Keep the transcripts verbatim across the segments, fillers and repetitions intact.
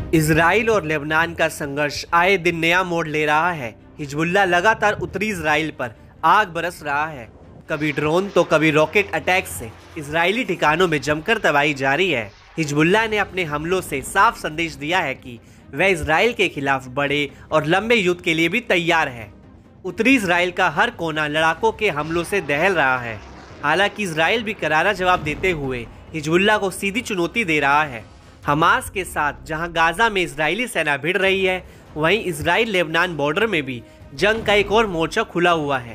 Israel और Lebanon का संघर्ष आए दिन नया मोड़ ले रहा है। हिजबुल्लाह लगातार उत्तरी इजराइल पर आग बरस रहा है। कभी ड्रोन तो कभी रॉकेट अटैक से इजरायली ठिकानों में जमकर तबाही जारी है। हिजबुल्लाह ने अपने हमलों से साफ संदेश दिया है कि वह इजराइल के खिलाफ बड़े और लंबे युद्ध के लिए भी तैयार है। उत्तरी इजराइल का हर कोना लड़ाकों के हमलों से दहल रहा है। हालांकि इजराइल भी करारा जवाब देते हुए हिजबुल्लाह को सीधी चुनौती दे रहा है। हमास के साथ जहां गाजा में इजरायली सेना भिड़ रही है, वहीं इजराइल लेबनान बॉर्डर में भी जंग का एक और मोर्चा खुला हुआ है।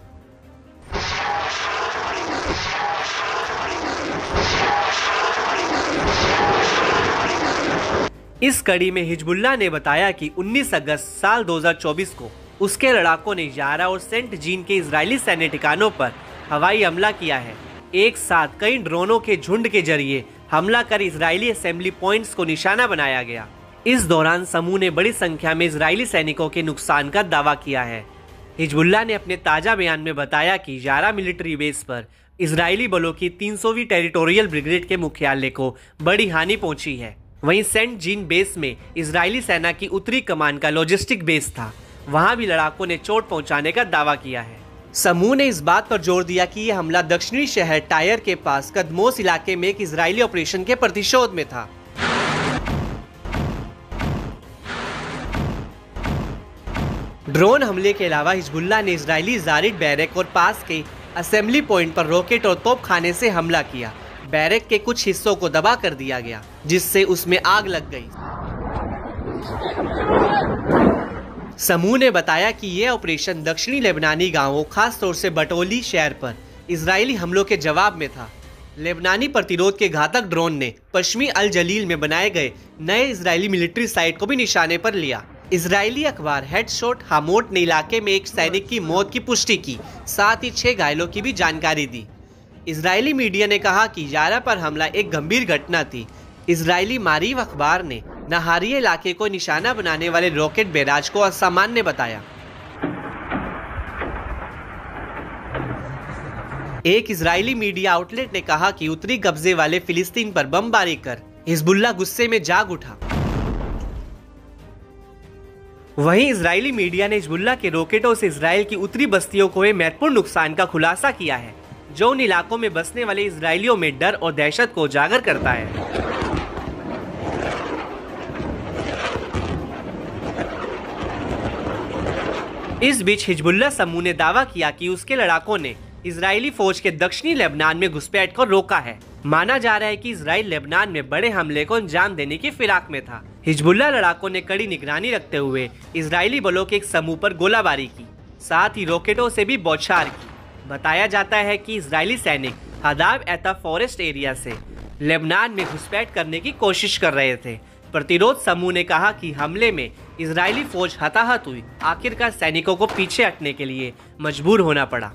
इस कड़ी में हिजबुल्लाह ने बताया कि उन्नीस अगस्त साल दो हज़ार चौबीस को उसके लड़ाकों ने यारा और सेंट जीन के इजरायली सैन्य ठिकानों पर हवाई हमला किया है। एक साथ कई ड्रोनों के झुंड के जरिए हमला कर इजरायली असेंबली पॉइंट्स को निशाना बनाया गया। इस दौरान समूह ने बड़ी संख्या में इजरायली सैनिकों के नुकसान का दावा किया है। हिजबुल्लाह ने अपने ताजा बयान में बताया कि यारा मिलिट्री बेस पर इजरायली बलों की तीन सौवीं टेरिटोरियल ब्रिगेड के मुख्यालय को बड़ी हानि पहुंची है। वहीं सेंट जीन बेस में इजरायली सेना की उत्तरी कमान का लॉजिस्टिक बेस था, वहां भी लड़ाकों ने चोट पहुंचाने का दावा किया है। समूह ने इस बात पर जोर दिया कि यह हमला दक्षिणी शहर टायर के पास कदमोस इलाके में एक इजरायली ऑपरेशन के प्रतिशोध में था। ड्रोन हमले के अलावा हिजबुल्लाह ने इजरायली जारिड बैरक और पास के असेंबली पॉइंट पर रॉकेट और तोपखाने से हमला किया। बैरक के कुछ हिस्सों को दबा कर दिया गया, जिससे उसमें आग लग गई। समूह ने बताया कि यह ऑपरेशन दक्षिणी लेबनानी गांवों, खास तौर से बटोली शहर पर इजरायली हमलों के जवाब में था। लेबनानी प्रतिरोध के घातक ड्रोन ने पश्चिमी अल जलील में बनाए गए नए इजरायली मिलिट्री साइट को भी निशाने पर लिया। इजरायली अखबार हेडशॉट हामोट ने इलाके में एक सैनिक की मौत की पुष्टि की, साथ ही छह घायलों की भी जानकारी दी। इजरायली मीडिया ने कहा कि यारा पर हमला एक गंभीर घटना थी। इजरायली मारीव अखबार ने नहारिया इलाके को निशाना बनाने वाले रॉकेट बैराज को असामान्य बताया। एक इजरायली मीडिया आउटलेट ने कहा कि उत्तरी कब्जे वाले फिलिस्तीन पर बमबारी कर हिजबुल्लाह गुस्से में जाग उठा। वहीं इजरायली मीडिया ने हिजबुल्लाह के रॉकेटों से इजराइल की उत्तरी बस्तियों को हुए महत्वपूर्ण नुकसान का खुलासा किया है, जो उन इलाकों में बसने वाले इजरायलियों में डर और दहशत को उजागर करता है। इस बीच हिजबुल्लाह समूह ने दावा किया कि उसके लड़ाकों ने इजरायली फौज के दक्षिणी लेबनान में घुसपैठ को रोका है। माना जा रहा है कि इजराइल लेबनान में बड़े हमले को अंजाम देने की फिराक में था। हिजबुल्लाह लड़ाकों ने कड़ी निगरानी रखते हुए इजरायली बलों के एक समूह पर गोलाबारी की, साथ ही रॉकेटों से भी बौछार की। बताया जाता है कि इजरायली सैनिक हदाब एता फॉरेस्ट एरिया से लेबनान में घुसपैठ करने की कोशिश कर रहे थे। प्रतिरोध समूह ने कहा कि हमले में इजरायली फौज हताहत हुई। आखिरकार सैनिकों को पीछे हटने के लिए मजबूर होना पड़ा।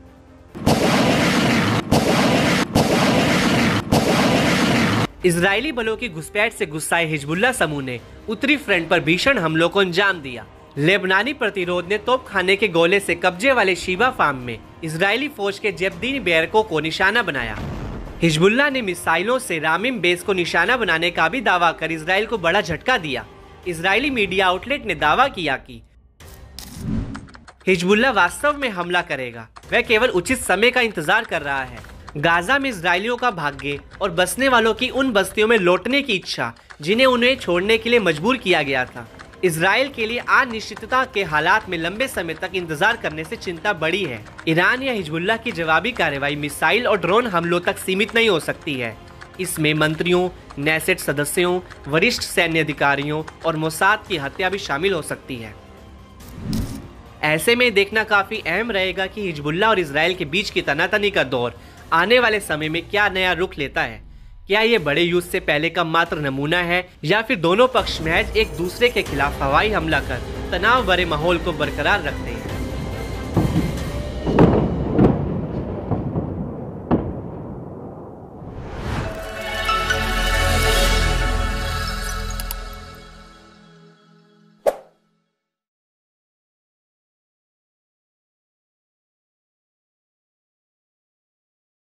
इजरायली बलों की घुसपैठ से गुस्साए हिजबुल्लाह समूह ने उत्तरी फ्रंट पर भीषण हमलों को अंजाम दिया। लेबनानी प्रतिरोध ने तोपखाने के गोले से कब्जे वाले शीबा फार्म में इजरायली फौज के जेबदीन बैरकों को निशाना बनाया। हिजबुल्लाह ने मिसाइलों से रामिम बेस को निशाना बनाने का भी दावा कर इजराइल को बड़ा झटका दिया। इजरायली मीडिया आउटलेट ने दावा किया कि हिजबुल्लाह वास्तव में हमला करेगा, वह केवल उचित समय का इंतजार कर रहा है। गाजा में इजरायलियों का भागने और बसने वालों की उन बस्तियों में लौटने की इच्छा, जिन्हें उन्हें छोड़ने के लिए मजबूर किया गया था। इजराइल के लिए अनिश्चितता के हालात में लंबे समय तक इंतजार करने से चिंता बढ़ी है। ईरान या हिजबुल्लाह की जवाबी कार्रवाई मिसाइल और ड्रोन हमलों तक सीमित नहीं हो सकती है। इसमें मंत्रियों, नेसेट सदस्यों, वरिष्ठ सैन्य अधिकारियों और मोसाद की हत्या भी शामिल हो सकती है। ऐसे में देखना काफी अहम रहेगा कि हिजबुल्लाह और इजराइल के बीच की तनातनी का दौर आने वाले समय में क्या नया रुख लेता है। क्या ये बड़े युद्ध से पहले का मात्र नमूना है, या फिर दोनों पक्ष महज एक दूसरे के खिलाफ हवाई हमला कर तनाव भरे माहौल को बरकरार रखते हैं।